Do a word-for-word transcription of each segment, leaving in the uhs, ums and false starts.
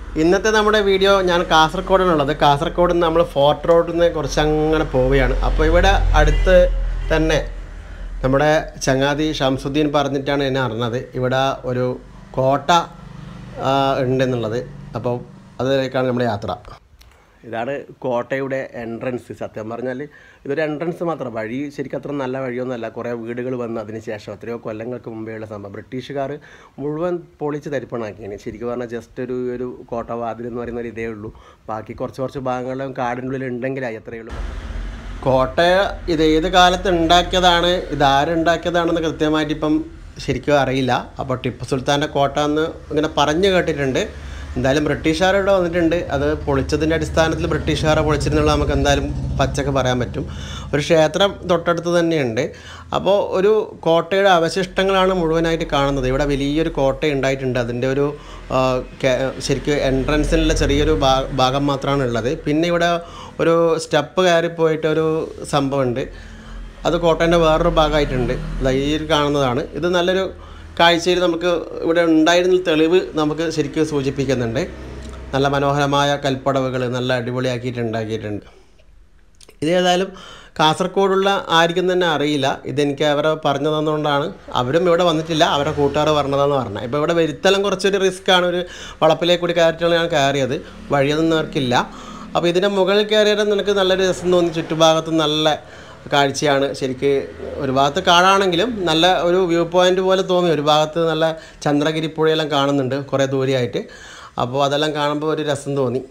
ഇന്നത്തെ നമ്മുടെ വീഡിയോ ഞാൻ കാസർഗോഡാണുള്ളത്. കാസർഗോഡ് നിന്ന് നമ്മൾ ഫോർട്ട് റോഡിൽ നിന്ന് കുറച്ചങ്ങനെ പോവുകയാണ്. അപ്പോൾ ഇവിടെ അടുത്ത് തന്നെ നമ്മുടെ ചങ്ങാതി ഷംസുദ്ദീൻ പറഞ്ഞിട്ടാണ് എന്നെ അറിഞ്ഞത് ഇവിടെ ഒരു കോട്ട ഉണ്ടെന്നുള്ളത്. അപ്പോൾ അതിലേക്കാണ് നമ്മുടെ യാത്ര. ഇതാണ് കോട്ടയുടെ എൻട്രൻസ്. സത്യം പറഞ്ഞാൽ ഇതൊരു എൻട്രൻസ് മാത്രം. വഴി ശരിക്കും അത്ര നല്ല വഴിയൊന്നുമല്ല. കുറേ വീടുകൾ വന്ന് അതിന് ശേഷം എത്രയോ കൊല്ലങ്ങൾക്ക് മുമ്പേയുള്ള സംഭവം. ബ്രിട്ടീഷുകാർ മുഴുവൻ പൊളിച്ച് തരിപ്പണാക്കിയാണ്. ശരിക്കും പറഞ്ഞാൽ ജസ്റ്റ് ഒരു ഒരു കോട്ട വാതിൽ എന്ന് പറയുന്ന ഒരു ഇതേ ഉള്ളൂ. ബാക്കി കുറച്ച് കുറച്ച് ഭാഗങ്ങളും കാടിൻ്റെ ഉള്ളിൽ ഉണ്ടെങ്കിലായി അത്രയേ ഉള്ളൂ. കോട്ട ഇത് ഏത് കാലത്ത് ഉണ്ടാക്കിയതാണ്, ഇതാരുണ്ടാക്കിയതാണെന്ന് കൃത്യമായിട്ട് ഇപ്പം ശരിക്കും അറിയില്ല. അപ്പോൾ ടിപ്പു സുൽത്താൻ്റെ കോട്ട എന്ന് ഇങ്ങനെ പറഞ്ഞു കേട്ടിട്ടുണ്ട്. എന്തായാലും ബ്രിട്ടീഷുകാർ ഇവിടെ വന്നിട്ടുണ്ട്. അത് പൊളിച്ചതിൻ്റെ അടിസ്ഥാനത്തിൽ ബ്രിട്ടീഷുകാരെ പൊളിച്ചിരുന്നുള്ള നമുക്ക് എന്തായാലും പച്ചക്ക് പറയാൻ പറ്റും. ഒരു ക്ഷേത്രം തൊട്ടടുത്ത് തന്നെയുണ്ട്. അപ്പോൾ ഒരു കോട്ടയുടെ അവശിഷ്ടങ്ങളാണ് മുഴുവനായിട്ട് കാണുന്നത്. ഇവിടെ വലിയൊരു കോട്ട ഉണ്ടായിട്ടുണ്ട്. അതിൻ്റെ ഒരു ശരിക്കും എൻട്രൻസിലുള്ള ചെറിയൊരു ഭാഗം മാത്രമാണ് ഉള്ളത്. പിന്നെ ഇവിടെ ഒരു സ്റ്റെപ്പ് കയറിപ്പോയിട്ടൊരു സംഭവമുണ്ട്. അത് കോട്ടേൻ്റെ വേറൊരു ഭാഗമായിട്ടുണ്ട്. ഈ കാണുന്നതാണ്. ഇത് നല്ലൊരു കാഴ്ചയിൽ നമുക്ക് ഇവിടെ ഉണ്ടായിരുന്ന തെളിവ് നമുക്ക് ശരിക്കും സൂചിപ്പിക്കുന്നുണ്ട്. നല്ല മനോഹരമായ കൽപ്പടവുകൾ നല്ല അടിപൊളിയാക്കിയിട്ട് ഉണ്ടാക്കിയിട്ടുണ്ട്. ഇതേതായാലും കാസർഗോഡുള്ള ആർക്കും തന്നെ അറിയില്ല. ഇതെനിക്ക് അവരെ പറഞ്ഞു തന്നുകൊണ്ടാണ്. അവരും ഇവിടെ വന്നിട്ടില്ല, അവരുടെ കൂട്ടുകാർ പറഞ്ഞതെന്ന് പറഞ്ഞത്. ഇപ്പോൾ ഇവിടെ വരുത്തലും കുറച്ചൊരു റിസ്ക്കാണ്. ഒരു വളപ്പിലേക്ക് കൂടി കയറിയിട്ടാണ് ഞാൻ കയറിയത്. വഴിയൊന്നും നേർക്കില്ല. അപ്പോൾ ഇതിൻ്റെ മുകളിൽ കയറിയാൽ നിനക്ക് നല്ലൊരു രസം തോന്നി. ചുറ്റുഭാഗത്ത് നല്ല കാഴ്ചയാണ്. ശരിക്ക് ഒരു ഭാഗത്ത് കാടാണെങ്കിലും നല്ല ഒരു വ്യൂ പോയിൻ്റ് പോലെ തോന്നി. ഒരു ഭാഗത്ത് നല്ല ചന്ദ്രഗിരി പുഴയെല്ലാം കാണുന്നുണ്ട് കുറേ ദൂരെയായിട്ട്. അപ്പോൾ അതെല്ലാം കാണുമ്പോൾ ഒരു രസം തോന്നി.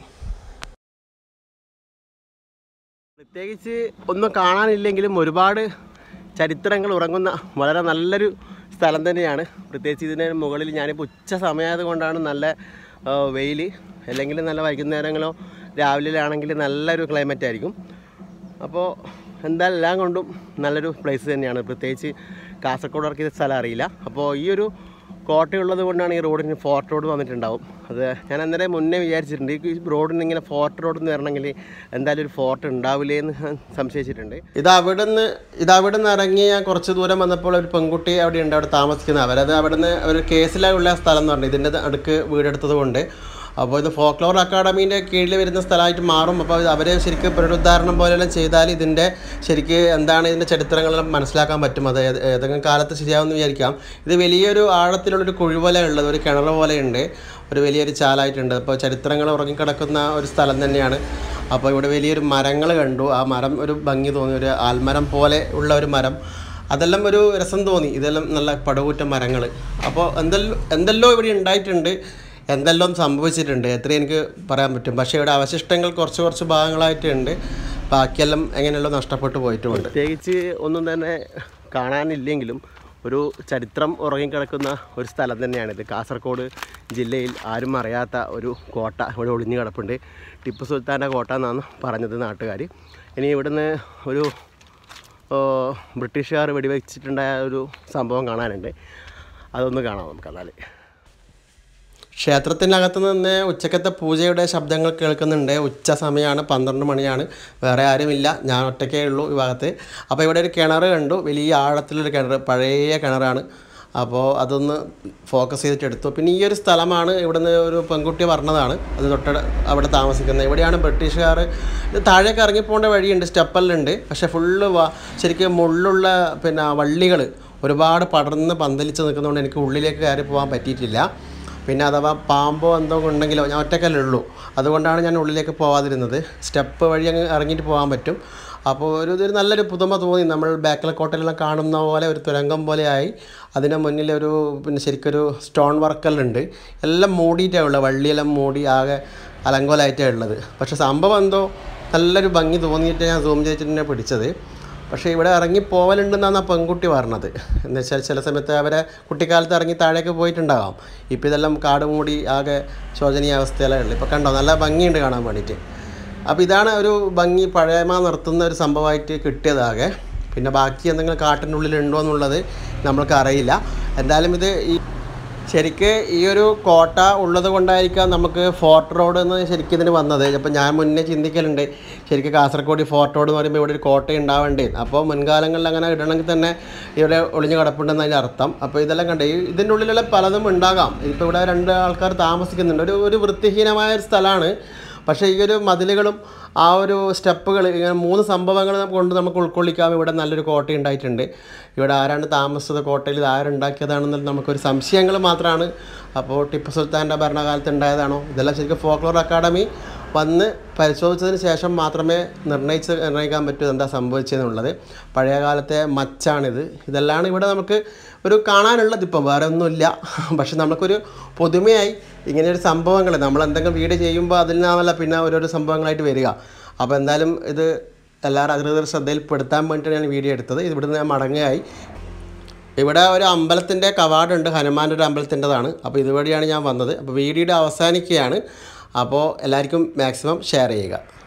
പ്രത്യേകിച്ച് ഒന്നും കാണാനില്ലെങ്കിലും ഒരുപാട് ചരിത്രങ്ങൾ ഉറങ്ങുന്ന വളരെ നല്ലൊരു സ്ഥലം തന്നെയാണ്. പ്രത്യേകിച്ച് ഇതിന് മുകളിൽ ഞാനിപ്പോൾ ഉച്ച സമയമായത് കൊണ്ടാണ് നല്ല വെയിൽ, അല്ലെങ്കിൽ നല്ല വൈകുന്നേരങ്ങളോ രാവിലെയാണെങ്കിൽ നല്ലൊരു ക്ലൈമറ്റ് ആയിരിക്കും. അപ്പോൾ എന്തായാലും എല്ലാം കൊണ്ടും നല്ലൊരു പ്ലേസ് തന്നെയാണ്. പ്രത്യേകിച്ച് കാസർഗോഡർക്ക് ഇത് സ്ഥലം അറിയില്ല. അപ്പോൾ ഈ ഒരു കോട്ടയുള്ളത് കൊണ്ടാണ് ഈ റോഡിന് ഫോർട്ട് റോഡ് വന്നിട്ടുണ്ടാവും. അത് ഞാൻ അന്നേരം മുന്നേ വിചാരിച്ചിട്ടുണ്ട്. ഈ റോഡിന് ഇങ്ങനെ ഫോർട്ട് റോഡിൽ നിന്ന് വരണമെങ്കിൽ എന്തായാലും ഒരു ഫോർട്ട് ഉണ്ടാവില്ലേ എന്ന് സംശയിച്ചിട്ടുണ്ട്. ഇത് അവിടെ നിന്ന് ഇത് അവിടെ നിന്ന് ഇറങ്ങി ഞാൻ കുറച്ച് ദൂരം വന്നപ്പോൾ ഒരു പെൺകുട്ടി അവിടെ ഉണ്ട്, അവിടെ താമസിക്കുന്നത്. അവരത് അവിടെ നിന്ന് ഒരു കേസിലുള്ള സ്ഥലം എന്ന് പറഞ്ഞു. ഇതിൻ്റെ അടുക്ക് വീടെടുത്തത് കൊണ്ട്. അപ്പോൾ ഇത് ഫോക്ലോർ അക്കാഡമീൻ്റെ കീഴിൽ വരുന്ന സ്ഥലമായിട്ട് മാറും. അപ്പോൾ അവർ ശരിക്കും പുനരുദ്ധാരണം പോലെയെല്ലാം ചെയ്താൽ ഇതിൻ്റെ ശരിക്ക് എന്താണ് ഇതിൻ്റെ ചരിത്രങ്ങളെല്ലാം മനസ്സിലാക്കാൻ പറ്റും. അത് ഏതെങ്കിലും കാലത്ത് ശരിയാവുമെന്ന് വിചാരിക്കാം. ഇത് വലിയൊരു ആഴത്തിലുള്ളൊരു കുഴി പോലെ ഉള്ളത്, ഒരു കിണർ പോലെയുണ്ട്, ഒരു വലിയൊരു ചാലായിട്ടുണ്ട്. അപ്പോൾ ചരിത്രങ്ങൾ ഉറങ്ങിക്കിടക്കുന്ന ഒരു സ്ഥലം തന്നെയാണ്. അപ്പോൾ ഇവിടെ വലിയൊരു മരങ്ങൾ കണ്ടു. ആ മരം ഒരു ഭംഗി തോന്നി, ഒരു ആൽമരം പോലെ ഉള്ള ഒരു മരം. അതെല്ലാം ഒരു രസം തോന്നി. ഇതെല്ലാം നല്ല പടുകൂറ്റ മരങ്ങൾ. അപ്പോൾ എന്തെല്ലോ എന്തെല്ലോ ഇവിടെ ഉണ്ടായിട്ടുണ്ട്, എന്തെല്ലാം സംഭവിച്ചിട്ടുണ്ട്, എത്ര എനിക്ക് പറയാൻ പറ്റും. പക്ഷേ ഇവിടെ അവശിഷ്ടങ്ങൾ കുറച്ച് കുറച്ച് ഭാഗങ്ങളായിട്ടുണ്ട്. ബാക്കിയെല്ലാം എങ്ങനെയല്ലോ നഷ്ടപ്പെട്ടു പോയിട്ടുമുണ്ട്. പ്രത്യേകിച്ച് ഒന്നും തന്നെ കാണാനില്ലെങ്കിലും ഒരു ചരിത്രം ഉറങ്ങിക്കിടക്കുന്ന ഒരു സ്ഥലം തന്നെയാണിത്. കാസർഗോഡ് ജില്ലയിൽ ആരും അറിയാത്ത ഒരു കോട്ട ഇവിടെ ഒളിഞ്ഞു കിടപ്പുണ്ട്. ടിപ്പു സുൽത്താൻ്റെ കോട്ട എന്നാണ് പറഞ്ഞത് നാട്ടുകാർ. ഇനി ഇവിടുന്ന് ഒരു ബ്രിട്ടീഷുകാർ വെടിവെച്ചിട്ടുണ്ടായ ഒരു സംഭവം കാണാനുണ്ട്. അതൊന്ന് കാണാം നമുക്ക്. എന്നാൽ ക്ഷേത്രത്തിനകത്ത് നിന്ന് ഉച്ചക്കത്തെ പൂജയുടെ ശബ്ദങ്ങൾ കേൾക്കുന്നുണ്ട്. ഉച്ച സമയമാണ്, പന്ത്രണ്ട് മണിയാണ്. വേറെ ആരുമില്ല, ഞാൻ ഒറ്റയ്ക്കേ ഉള്ളൂ ഈ ഭാഗത്ത്. അപ്പോൾ ഇവിടെ ഒരു കിണർ കണ്ടു, വലിയ ആഴത്തിലൊരു കിണർ, പഴയ കിണറാണ്. അപ്പോൾ അതൊന്ന് ഫോക്കസ് ചെയ്തിട്ട് എടുത്തു. പിന്നെ ഈ ഒരു സ്ഥലമാണ് ഇവിടുന്ന് ഒരു പെൺകുട്ടി പറഞ്ഞതാണ്. അത് തൊട്ട അവിടെ താമസിക്കുന്നത്. ഇവിടെയാണ് ബ്രിട്ടീഷുകാർ. ഇത് താഴേക്ക് ഇറങ്ങിപ്പോകേണ്ട വഴിയുണ്ട്, സ്റ്റെപ്പെല്ലാം. പക്ഷേ ഫുള്ള് ശരിക്കും മുള്ളുള്ള പിന്നെ വള്ളികൾ ഒരുപാട് പടർന്ന് പന്തലിച്ച് നിൽക്കുന്നതുകൊണ്ട് എനിക്ക് ഉള്ളിലേക്ക് കയറി പോകാൻ പറ്റിയിട്ടില്ല. പിന്നെ അഥവാ പാമ്പോ എന്തോ ഉണ്ടെങ്കിലോ, ഞാൻ ഒറ്റക്കല്ലേ ഉള്ളൂ, അതുകൊണ്ടാണ് ഞാൻ ഉള്ളിലേക്ക് പോകാതിരുന്നത്. സ്റ്റെപ്പ് വഴി അങ്ങ് ഇറങ്ങിയിട്ട് പോകാൻ പറ്റും. അപ്പോൾ ഒരു ഇതൊരു നല്ലൊരു പുതുമ തോന്നി. നമ്മൾ ബാക്കിലെ കോട്ടയിലെല്ലാം കാണുന്ന പോലെ ഒരു തുരങ്കം പോലെയായി. അതിന് മുന്നിലൊരു പിന്നെ ശരിക്കൊരു സ്റ്റോൺ വർക്കെല്ലാം ഉണ്ട്. എല്ലാം മൂടിയിട്ടാണ് ഉള്ളത്, വള്ളിയെല്ലാം മൂടി ആകെ അലങ്കോലമായിട്ടാണ് ഉള്ളത്. പക്ഷേ സംഭവം എന്തോ നല്ലൊരു ഭംഗി തോന്നിയിട്ട് ഞാൻ സൂം ചെയ്തിട്ട് പിടിച്ചത്. പക്ഷേ ഇവിടെ ഇറങ്ങി പോവലുണ്ടെന്നാണ് ആ പെൺകുട്ടി പറഞ്ഞത്. എന്ന് വെച്ചാൽ ചില സമയത്ത് അവരെ കുട്ടിക്കാലത്ത് ഇറങ്ങി താഴേക്ക് പോയിട്ടുണ്ടാകാം. ഇപ്പോൾ ഇതെല്ലാം കാട് മൂടി ആകെ ശോചനീയ അവസ്ഥയിലാണ് ഉള്ളത്. ഇപ്പോൾ കണ്ടോ, നല്ല ഭംഗിയുണ്ട് കാണാൻ വേണ്ടിയിട്ട്. അപ്പോൾ ഇതാണ് ഒരു ഭംഗി, പഴയമ നിർത്തുന്ന ഒരു സംഭവമായിട്ട് കിട്ടിയതാകെ. പിന്നെ ബാക്കി എന്തെങ്കിലും കാട്ടിനുള്ളിൽ ഉണ്ടോ എന്നുള്ളത് നമ്മൾക്ക് അറിയില്ല. എന്തായാലും ഇത് ഈ ശരിക്ക് ഈ ഒരു കോട്ട ഉള്ളത് കൊണ്ടായിരിക്കാം നമുക്ക് ഫോർട്ട് റോഡ് എന്ന് ശരിക്കും ഇതിന് വന്നത്. അപ്പോൾ ഞാൻ മുന്നേ ചിന്തിക്കലുണ്ട് ശരിക്കും കാസർഗോഡ് ഫോർട്ട് റോഡ് എന്ന് പറയുമ്പോൾ ഇവിടെ ഒരു കോട്ട ഉണ്ടാവേണ്ടേ. അപ്പോൾ മുൻകാലങ്ങളിൽ അങ്ങനെ ഇടണമെങ്കിൽ തന്നെ ഇവിടെ ഒളിഞ്ഞു കിടപ്പുണ്ടെന്ന് അതിൻ്റെ അർത്ഥം. അപ്പോൾ ഇതെല്ലാം കണ്ട് ഇതിൻ്റെ ഉള്ളിലുള്ള പലതും ഉണ്ടാകാം. ഇപ്പോൾ ഇവിടെ രണ്ട് ആൾക്കാർ താമസിക്കുന്നുണ്ട്. ഒരു ഒരു വൃത്തിഹീനമായ ഒരു സ്ഥലമാണ്. പക്ഷേ ഈ ഒരു മതിലുകളും ആ ഒരു സ്റ്റെപ്പുകൾ ഇങ്ങനെ മൂന്ന് സംഭവങ്ങൾ കൊണ്ട് നമുക്ക് ഉൾക്കൊള്ളിക്കാം. ഇവിടെ നല്ലൊരു കോട്ട ഉണ്ടായിട്ടുണ്ട്. ഇവിടെ ആരാണ് താമസിച്ചത്, കോട്ടയിൽ ഇത് ആരുണ്ടാക്കിയതാണെന്നുള്ള നമുക്കൊരു സംശയങ്ങൾ മാത്രമാണ്. അപ്പോൾ ടിപ്പു സുൽത്താൻ്റെ ഭരണകാലത്ത് ഉണ്ടായതാണോ, ഇതെല്ലാം ശരിക്കും ഫോക്ലോർ അക്കാഡമി വന്ന് പരിശോധിച്ചതിന് ശേഷം മാത്രമേ നിർണ്ണയിച്ച് നിർണ്ണയിക്കാൻ പറ്റൂ എന്താ സംഭവിച്ചതെന്നുള്ളത്. പഴയ കാലത്തെ മച്ചാണിത്. ഇതെല്ലാം ഇവിടെ നമുക്ക് ഒരു കാണാനുള്ളത്. ഇപ്പം വേറെ ഒന്നുമില്ല. പക്ഷെ നമുക്കൊരു പുതുമയായി ഇങ്ങനെയൊരു സംഭവങ്ങൾ നമ്മൾ എന്തെങ്കിലും വീഡിയോ ചെയ്യുമ്പോൾ അതിൽ നിന്നാണല്ല പിന്നെ ഓരോരോ സംഭവങ്ങളായിട്ട് വരിക. അപ്പോൾ എന്തായാലും ഇത് എല്ലാവരും അധികൃതർ ശ്രദ്ധയിൽപ്പെടുത്താൻ വേണ്ടിയിട്ടാണ് ഞാൻ വീഡിയോ എടുത്തത്. ഇത് ഇവിടുന്ന് ഞാൻ മടങ്ങുകയായി. ഇവിടെ ഒരു അമ്പലത്തിൻ്റെ കവാടമുണ്ട്, ഹനുമാൻ്റെ ഒരു അമ്പലത്തിൻ്റെതാണ്. അപ്പോൾ ഇതുവഴിയാണ് ഞാൻ വന്നത്. അപ്പോൾ വീഡിയോയുടെ അവസാനിക്കുകയാണ്. അപ്പോൾ എല്ലാവർക്കും മാക്സിമം ഷെയർ ചെയ്യുക.